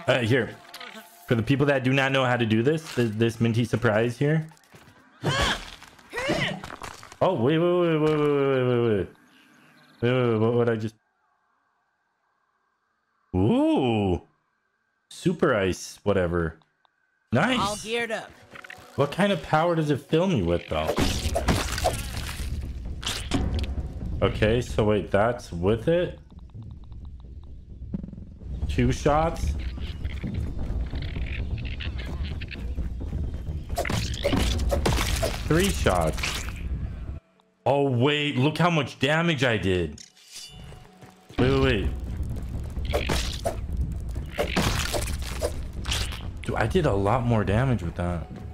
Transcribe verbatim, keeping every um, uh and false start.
Uh, here, for the people that do not know how to do this, this, this minty surprise here. Oh, wait, wait, wait, wait, wait, wait, wait, wait. Wait, wait, wait, what would I just... Ooh. Super ice, whatever. Nice. All geared up. What kind of power does it fill me with, though? Okay, so wait, that's with it? Two shots? Three shots. Oh, wait, look how much damage I did. Wait, wait, wait. Dude, I did a lot more damage with that.